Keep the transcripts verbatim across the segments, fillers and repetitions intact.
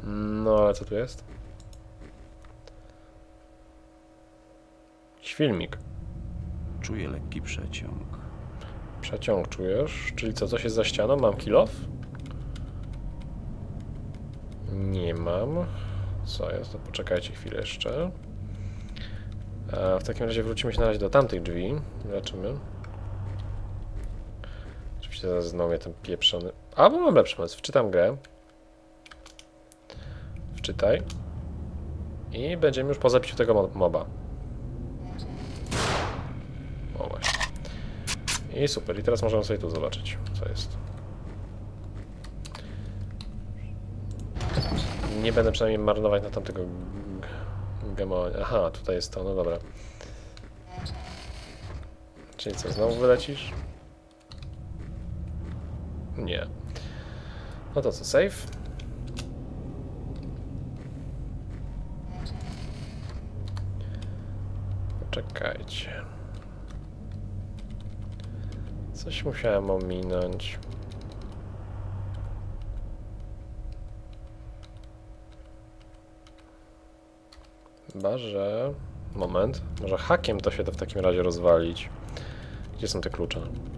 No, ale co tu jest? Jakiś filmik. Czuję lekki przeciąg. Przeciąg czujesz? Czyli co, coś jest za ścianą? Mam kill off? Nie mam. Co jest? To poczekajcie chwilę jeszcze. A w takim razie wrócimy się na razie do tamtych drzwi. Zobaczymy. Oczywiście zaraz znowu mnie ten pieprzony... A, bo mam lepszy pomysł. Wczytam grę. Wczytaj. I będziemy już po zabiciu tego moba. O właśnie. I super. I teraz możemy sobie tu zobaczyć, co jest. Nie będę przynajmniej marnować na tamtego gemonia. Aha, tutaj jest to, no dobra. Czyli co, znowu wylecisz? Nie. No to co, save? Poczekajcie. Coś musiałem ominąć. Chyba, że... Moment. Może hakiem to się to w takim razie rozwalić. Gdzie są te klucze?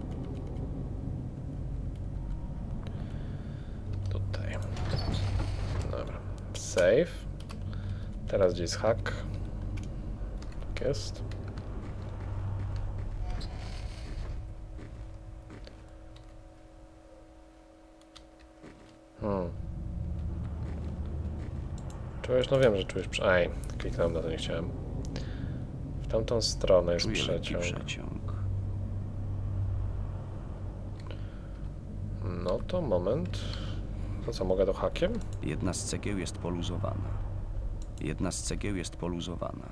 Tutaj. Dobra. Save. Teraz gdzie jest hack? Tak jest. Hmm. Czujesz? No wiem, że czujesz... Aj, kliknąłem na to, nie chciałem. W tamtą stronę jest Czuję przeciąg. przeciąg. No to moment. To co, mogę to hakiem? Jedna z cegieł jest poluzowana. Jedna z cegieł jest poluzowana.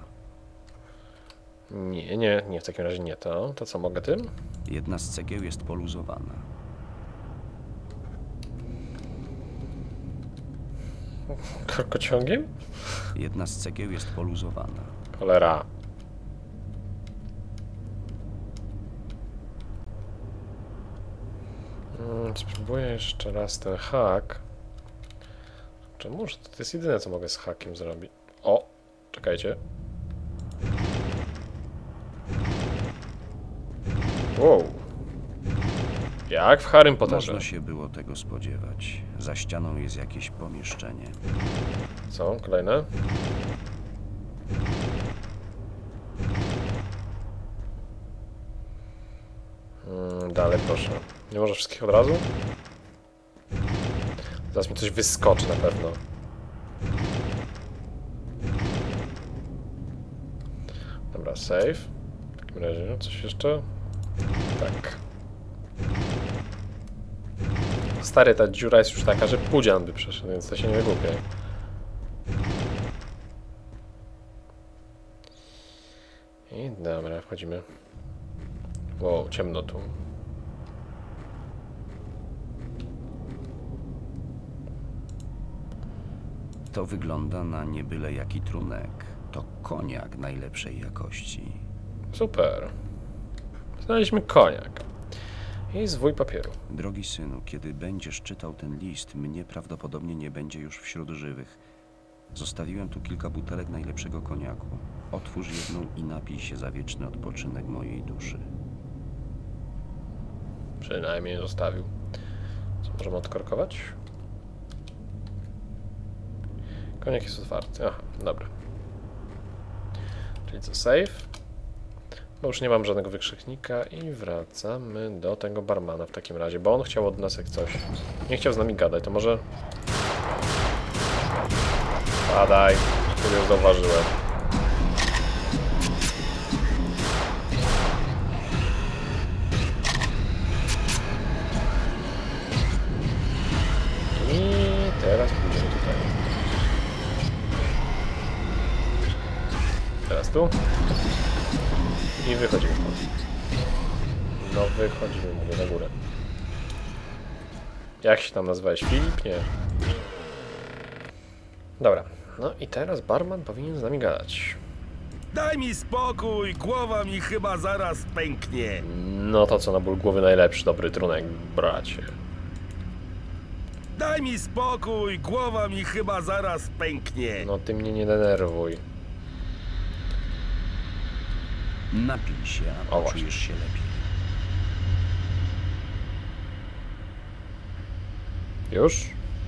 Nie, nie, nie, w takim razie nie to. To co, mogę tym? Jedna z cegieł jest poluzowana. Korkociągiem? Jedna z cegieł jest poluzowana. Cholera. Hmm, spróbuję jeszcze raz ten hak. Czemu? To jest jedyne, co mogę z hakiem zrobić. O! Czekajcie. Wow. Jak w Harrym Potterze. Można się było tego spodziewać. Za ścianą jest jakieś pomieszczenie. Co? Kolejne? Hmm, dalej proszę. Nie może wszystkich od razu? Zaraz mi coś wyskoczy na pewno. Dobra, save. W takim razie coś jeszcze? Tak. Stary, ta dziura jest już taka, że pudzian by przeszedł, więc to się nie wygłupiaj. I dobra, wchodzimy. Wow, ciemno tu. To wygląda na niebyle jaki trunek. To koniak najlepszej jakości. Super. Znaleźliśmy koniak. I zwój papieru. Drogi synu, kiedy będziesz czytał ten list, mnie prawdopodobnie nie będzie już wśród żywych. Zostawiłem tu kilka butelek najlepszego koniaku. Otwórz jedną i napij się za wieczny odpoczynek mojej duszy. Przynajmniej zostawił. Co możemy odkorkować? Koniak jest otwarty. Aha, dobra. Czyli co, save? Bo już nie mam żadnego wykrzyknika i wracamy do tego barmana w takim razie, bo on chciał od nas jak coś. Nie chciał z nami gadać, to może... Padaj, który już zauważyłem. I teraz pójdziemy tutaj. Teraz tu. I wychodzimy stąd. No wychodzimy, mówię, na górę. Jak się tam nazwałeś? Filip? Nie. Dobra. No i teraz barman powinien z nami gadać. Daj mi spokój, głowa mi chyba zaraz pęknie. No to co, na ból głowy najlepszy, dobry trunek, bracie. Daj mi spokój, głowa mi chyba zaraz pęknie. No ty mnie nie denerwuj. Napij się, a O, poczujesz się lepiej. Już?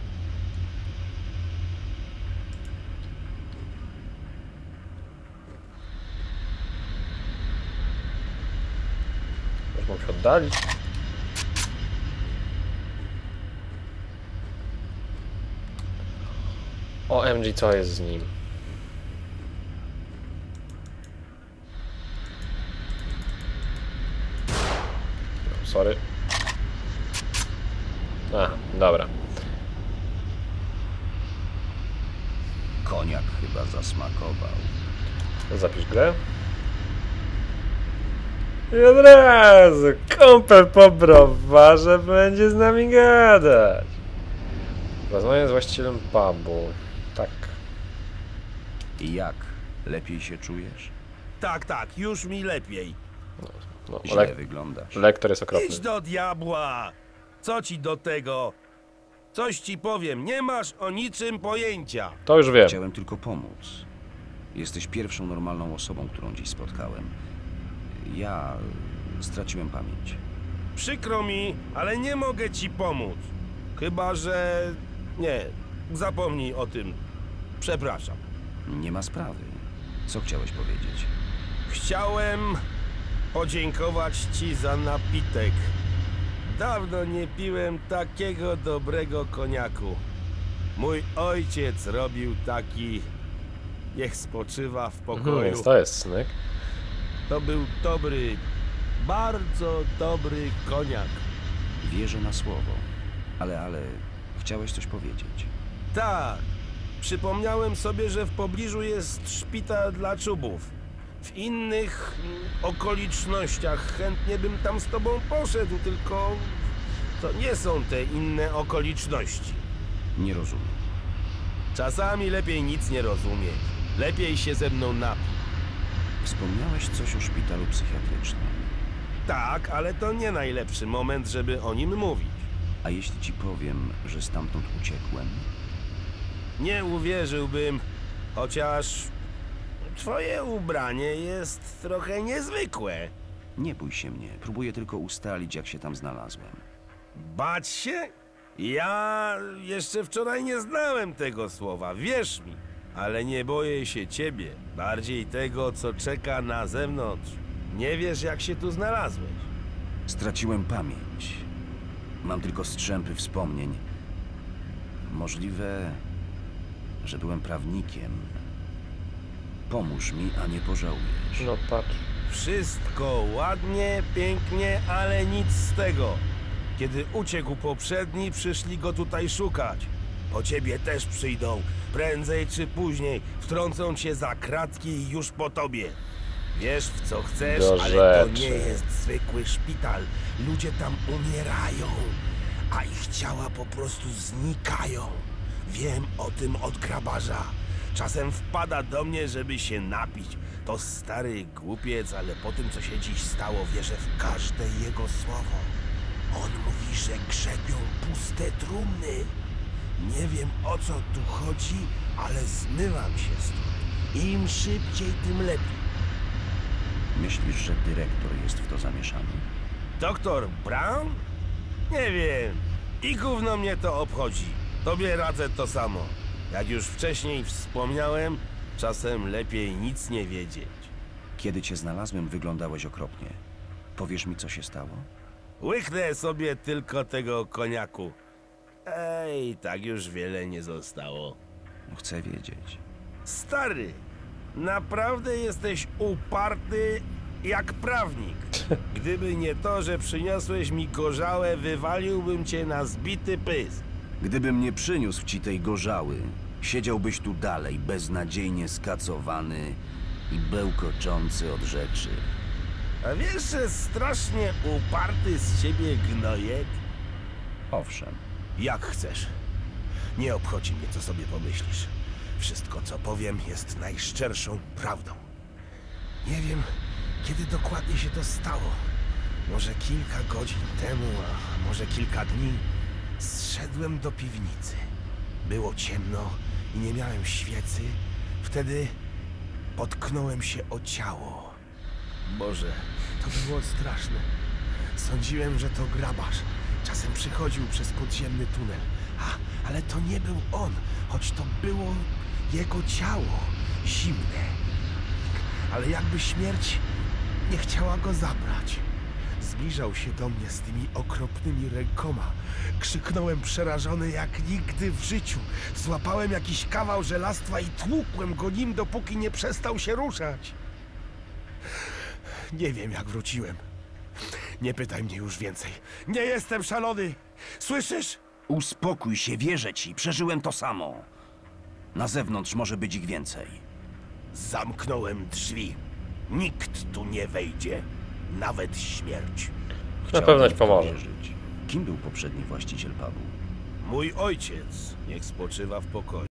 Już mam się oddalić. O M G, co jest z nim? No, sorry. Aha, dobra. Koniak chyba zasmakował. Zapisz grę. I od razu kumpel po browarze będzie z nami gadać. Rozmawiam z właścicielem pubu. Tak. I jak? Lepiej się czujesz? Tak, tak, już mi lepiej. No, Źle le wyglądasz. lektor jest okropny. Idź do diabła! Co ci do tego? Coś ci powiem, nie masz o niczym pojęcia. To już wiem. Chciałem tylko pomóc. Jesteś pierwszą normalną osobą, którą dziś spotkałem. Ja straciłem pamięć. Przykro mi, ale nie mogę ci pomóc. Chyba, że... Nie, zapomnij o tym. Przepraszam. Nie ma sprawy. Co chciałeś powiedzieć? Chciałem podziękować ci za napitek. Dawno nie piłem takiego dobrego koniaku. Mój ojciec robił taki... Niech spoczywa w Mhm, pokoju. więc to jest snyk. To był dobry, bardzo dobry koniak. Wierzę na słowo. Ale, ale... Chciałeś coś powiedzieć. Tak, przypomniałem sobie, że w pobliżu jest szpital dla czubów. W innych mm, okolicznościach chętnie bym tam z tobą poszedł, tylko to nie są te inne okoliczności. Nie rozumiem. Czasami lepiej nic nie rozumieć. Lepiej się ze mną napić. Wspomniałeś coś o szpitalu psychiatrycznym. Tak, ale to nie najlepszy moment, żeby o nim mówić. A jeśli ci powiem, że stamtąd uciekłem? Nie uwierzyłbym, chociaż twoje ubranie jest trochę niezwykłe. Nie bój się mnie. Próbuję tylko ustalić, jak się tam znalazłem. Bać się? Ja jeszcze wczoraj nie znałem tego słowa, wierz mi. Ale nie boję się ciebie, bardziej tego, co czeka na zewnątrz. Nie wiesz, jak się tu znalazłeś. Straciłem pamięć. Mam tylko strzępy wspomnień. Możliwe, że byłem prawnikiem. Pomóż mi, a nie pożałujesz. No patrz. Wszystko ładnie, pięknie, ale nic z tego. Kiedy uciekł poprzedni, przyszli go tutaj szukać. Po ciebie też przyjdą. Prędzej czy później wtrącą cię za kratki i już po tobie. Wiesz, w co chcesz, Do ale to rzeczy. nie jest zwykły szpital. Ludzie tam umierają, a ich ciała po prostu znikają. Wiem o tym od grabarza. Czasem wpada do mnie, żeby się napić. To stary głupiec, ale po tym, co się dziś stało, wierzę w każde jego słowo. On mówi, że grzebią puste trumny. Nie wiem, o co tu chodzi, ale zmywam się stąd. Im szybciej, tym lepiej. Myślisz, że dyrektor jest w to zamieszany? Doktor Brown? Nie wiem. I gówno mnie to obchodzi. Tobie radzę to samo. Jak już wcześniej wspomniałem, czasem lepiej nic nie wiedzieć. Kiedy cię znalazłem, wyglądałeś okropnie. Powiesz mi, co się stało? Łyknę sobie tylko tego koniaku. Ej, tak już wiele nie zostało. Chcę wiedzieć. Stary, naprawdę jesteś uparty jak prawnik. Gdyby nie to, że przyniosłeś mi gorzałę, wywaliłbym cię na zbity pysk. Gdybym nie przyniósł ci tej gorzały, siedziałbyś tu dalej, beznadziejnie skacowany i bełkoczący od rzeczy. A wiesz, że strasznie uparty z ciebie gnojek? Owszem. Jak chcesz. Nie obchodzi mnie, co sobie pomyślisz. Wszystko, co powiem, jest najszczerszą prawdą. Nie wiem, kiedy dokładnie się to stało. Może kilka godzin temu, a może kilka dni. Zszedłem do piwnicy. Było ciemno i nie miałem świecy. Wtedy potknąłem się o ciało. Boże, to było straszne. Sądziłem, że to grabarz. Czasem przychodził przez podziemny tunel. A, ale to nie był on, choć to było jego ciało. Zimne. Ale jakby śmierć nie chciała go zabrać. Zbliżał się do mnie z tymi okropnymi rękoma. Krzyknąłem przerażony jak nigdy w życiu. Złapałem jakiś kawał żelastwa i tłukłem go nim, dopóki nie przestał się ruszać. Nie wiem, jak wróciłem. Nie pytaj mnie już więcej. Nie jestem szalony! Słyszysz? Uspokój się, wierzę ci. Przeżyłem to samo. Na zewnątrz może być ich więcej. Zamknąłem drzwi. Nikt tu nie wejdzie. Nawet śmierć. Na pewno ci Chciałbym w to pomoże. wierzyć. Kim był poprzedni właściciel pubu? Mój ojciec, niech spoczywa w pokoju.